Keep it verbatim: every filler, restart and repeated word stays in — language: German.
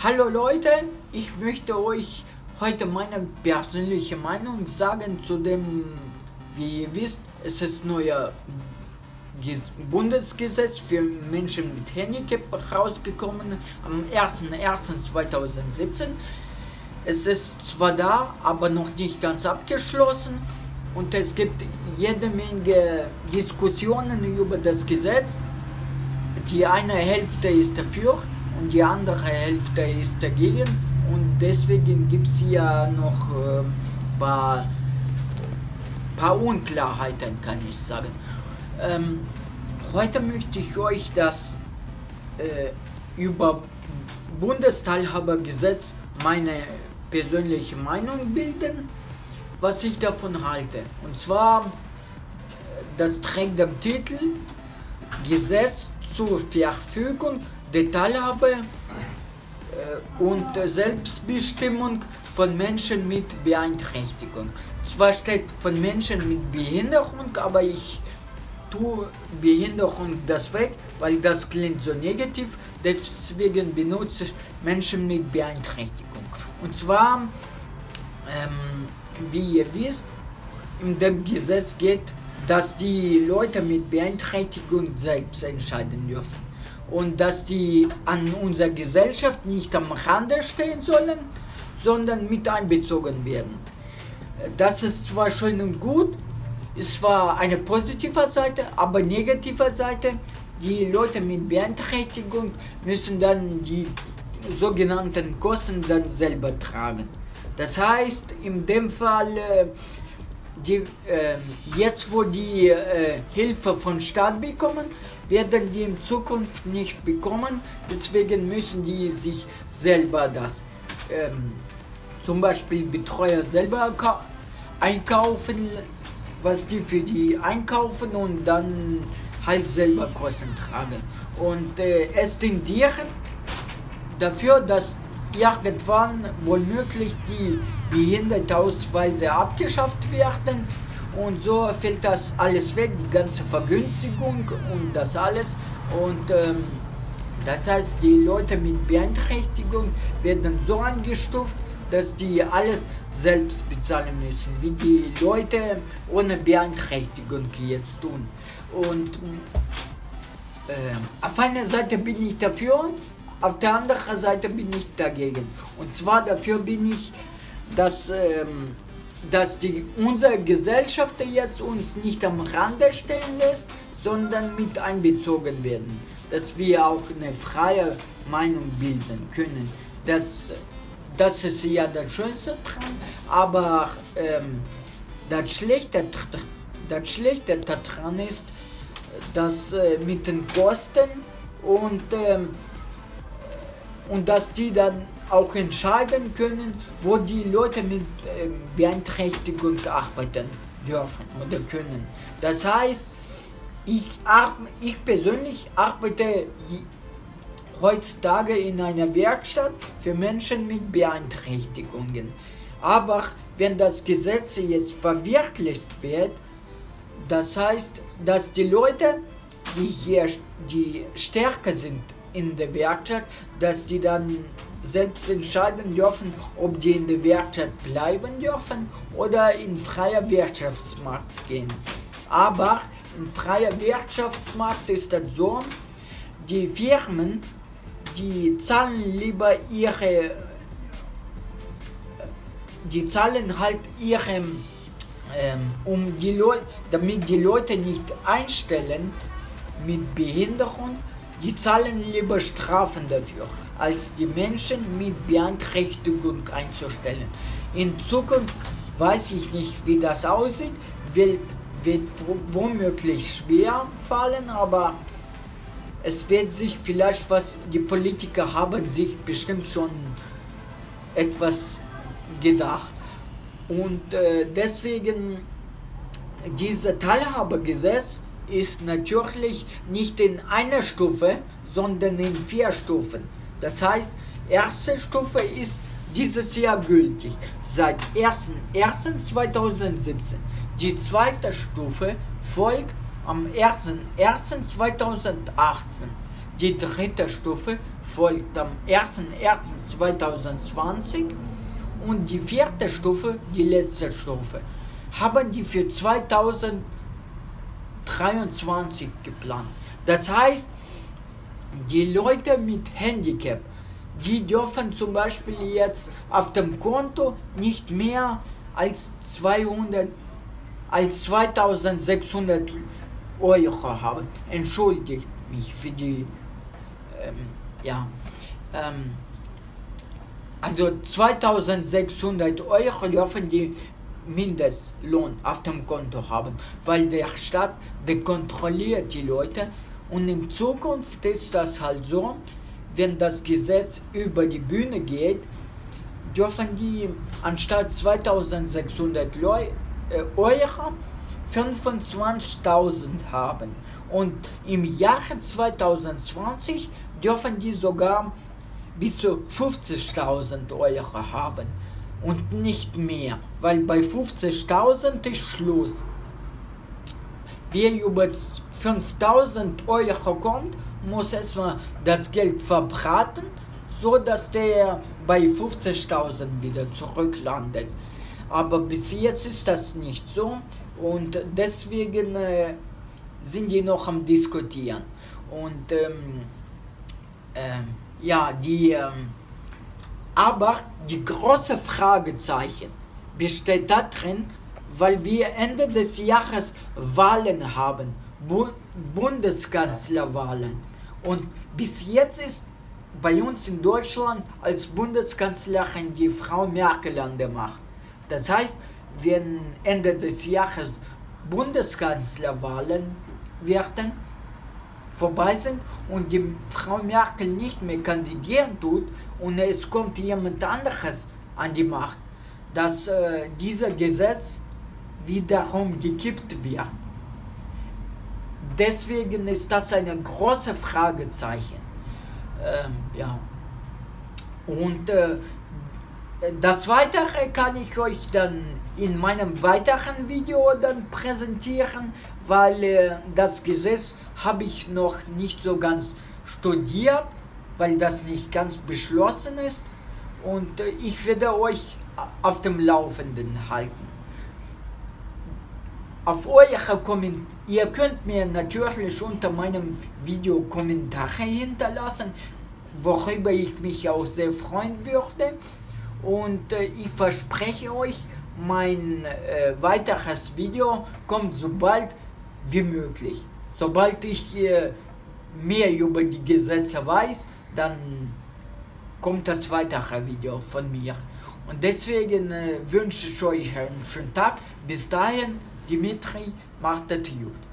Hallo Leute, ich möchte euch heute meine persönliche Meinung sagen zu dem, wie ihr wisst, es ist neuer Bundesgesetz für Menschen mit Handicap rausgekommen am ersten ersten zweitausendsiebzehn. Es ist zwar da, aber noch nicht ganz abgeschlossen und es gibt jede Menge Diskussionen über das Gesetz. Die eine Hälfte ist dafür und die andere Hälfte ist dagegen und deswegen gibt es ja noch ein äh, paar, paar Unklarheiten, kann ich sagen. Ähm, heute möchte ich euch das äh, über Bundesteilhabegesetz meine persönliche Meinung bilden, was ich davon halte. Und zwar, das trägt den Titel Gesetz zur Verfügung der Teilhabe äh, und Selbstbestimmung von Menschen mit Beeinträchtigung. Zwar steht von Menschen mit Behinderung, aber ich tue Behinderung das weg, weil das klingt so negativ, deswegen benutze ich Menschen mit Beeinträchtigung. Und zwar, ähm, wie ihr wisst, in dem Gesetz geht, dass die Leute mit Beeinträchtigung selbst entscheiden dürfen und dass die an unserer Gesellschaft nicht am Rande stehen sollen, sondern mit einbezogen werden. Das ist zwar schön und gut, ist zwar eine positive Seite, aber negative Seite, die Leute mit Beeinträchtigung müssen dann die sogenannten Kosten dann selber tragen. Das heißt, in dem Fall, äh, die, äh, jetzt wo die äh, Hilfe von Staat bekommen, werden die in Zukunft nicht bekommen, deswegen müssen die sich selber das, ähm, zum Beispiel Betreuer selber einkaufen, was die für die einkaufen und dann halt selber Kosten tragen. Und äh, es tendieren dafür, dass irgendwann womöglich die Behindertenausweise abgeschafft werden und so fällt das alles weg, die ganze Vergünstigung und das alles. Und ähm, das heißt, die Leute mit Beeinträchtigung werden so eingestuft, dass die alles selbst bezahlen müssen, wie die Leute ohne Beeinträchtigung jetzt tun. Und äh, auf einer Seite bin ich dafür, auf der anderen Seite bin ich dagegen. Und zwar dafür bin ich, dass, ähm, dass die, unsere Gesellschaft jetzt uns nicht am Rande stehen lässt, sondern mit einbezogen werden. Dass wir auch eine freie Meinung bilden können. Das, das ist ja das Schönste dran, aber ähm, das, Schlechte, das Schlechte daran ist, dass äh, mit den Kosten und ähm, und dass die dann auch entscheiden können, wo die Leute mit äh, Beeinträchtigung arbeiten dürfen oder können. Das heißt, ich, ich persönlich arbeite heutzutage in einer Werkstatt für Menschen mit Beeinträchtigungen. Aber wenn das Gesetz jetzt verwirklicht wird, das heißt, dass die Leute, die hier die stärker sind in der Werkstatt, dass die dann selbst entscheiden dürfen, ob die in der Werkstatt bleiben dürfen oder in freier Wirtschaftsmarkt gehen. Aber im freier Wirtschaftsmarkt ist das so, die Firmen, die zahlen lieber ihre, die zahlen halt ihre, ähm, um die Leute, damit die Leute nicht einstellen mit Behinderung, die zahlen lieber Strafen dafür, als die Menschen mit Beeinträchtigung einzustellen. In Zukunft weiß ich nicht, wie das aussieht, wird, wird womöglich schwer fallen, aber es wird sich vielleicht was, die Politiker haben sich bestimmt schon etwas gedacht. Und äh, deswegen, dieses Teilhabegesetz ist natürlich nicht in einer Stufe, sondern in vier Stufen. Das heißt, erste Stufe ist dieses Jahr gültig, seit ersten ersten zweitausendsiebzehn. Die zweite Stufe folgt am ersten ersten zweitausendachtzehn. Die dritte Stufe folgt am ersten ersten zweitausendzwanzig und die vierte Stufe, die letzte Stufe, haben die für zweitausenddreiundzwanzig geplant. Das heißt, die Leute mit Handicap, die dürfen zum Beispiel jetzt auf dem Konto nicht mehr als zweihundert, als zweitausendsechshundert Euro haben. Entschuldigt mich für die, ähm, ja, ähm, also zweitausendsechshundert Euro dürfen die Mindestlohn auf dem Konto haben, weil der Staat, der kontrolliert die Leute, und in Zukunft ist das halt so, wenn das Gesetz über die Bühne geht, dürfen die anstatt zweitausendsechshundert Euro fünfundzwanzigtausend haben, und im Jahre zweitausendzwanzig dürfen die sogar bis zu fünfzigtausend Euro haben und nicht mehr, weil bei fünfzigtausend ist Schluss. Wer über fünftausend Euro kommt, muss erstmal das Geld verbraten, so dass der bei fünfzigtausend wieder zurücklandet. Aber bis jetzt ist das nicht so, und deswegen äh, sind die noch am Diskutieren. Und ähm, ähm, ja, die, ähm, aber die große Fragezeichen besteht darin, weil wir Ende des Jahres Wahlen haben, Bu Bundeskanzlerwahlen. Und bis jetzt ist bei uns in Deutschland als Bundeskanzlerin die Frau Merkel an der Macht. Das heißt, wenn Ende des Jahres Bundeskanzlerwahlen werden, vorbei sind und die Frau Merkel nicht mehr kandidieren tut und es kommt jemand anderes an die Macht, dass äh, dieser Gesetz wiederum gekippt wird. Deswegen ist das eine große Fragezeichen. Ähm, ja. Und äh, das Weitere kann ich euch dann in meinem weiteren Video dann präsentieren, weil äh, das Gesetz habe ich noch nicht so ganz studiert, weil das nicht ganz beschlossen ist, und äh, ich werde euch auf dem Laufenden halten. Auf eure Kommentare, ihr könnt mir natürlich unter meinem Video Kommentare hinterlassen, worüber ich mich auch sehr freuen würde, und äh, ich verspreche euch, mein äh, weiteres Video kommt so bald wie möglich. Sobald ich äh, mehr über die Gesetze weiß, dann kommt das weitere Video von mir. Und deswegen äh, wünsche ich euch einen schönen Tag. Bis dahin, Dimitri, macht es gut.